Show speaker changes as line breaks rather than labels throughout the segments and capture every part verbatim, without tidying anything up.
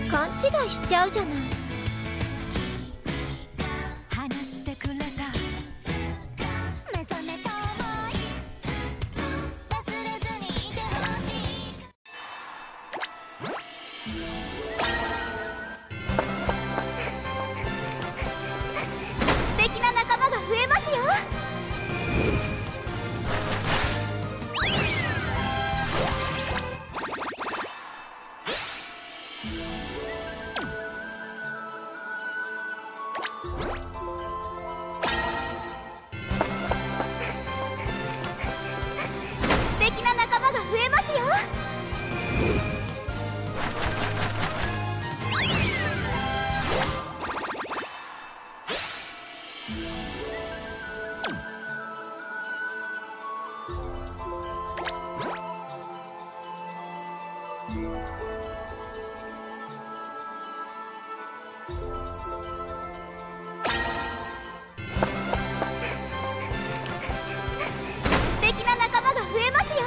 勘違いしちゃうじゃない。
話してくれた目覚めた想い忘れずにいてほしい。素敵な仲間が増えますよ。素敵な仲間が増えますよ。素敵な仲間が増えますよ。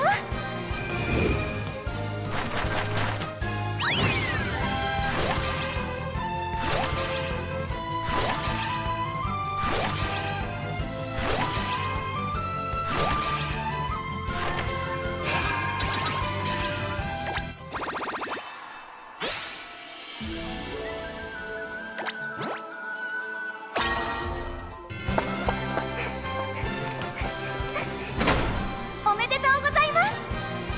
おめでとうございます。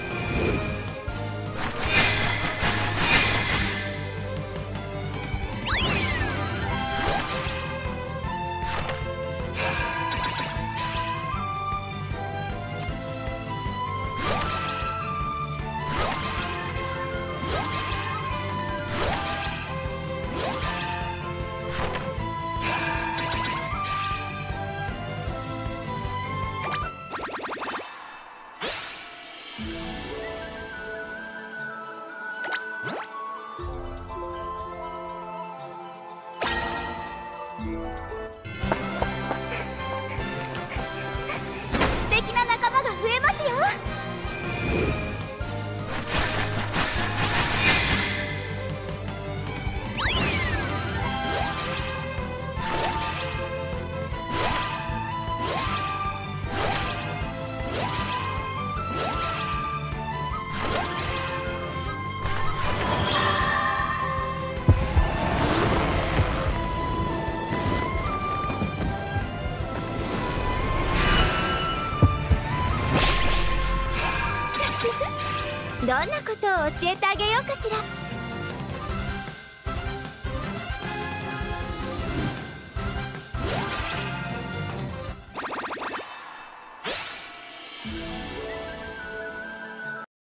素敵な仲間が増えますよ。どんなことを教えてあげようかしら。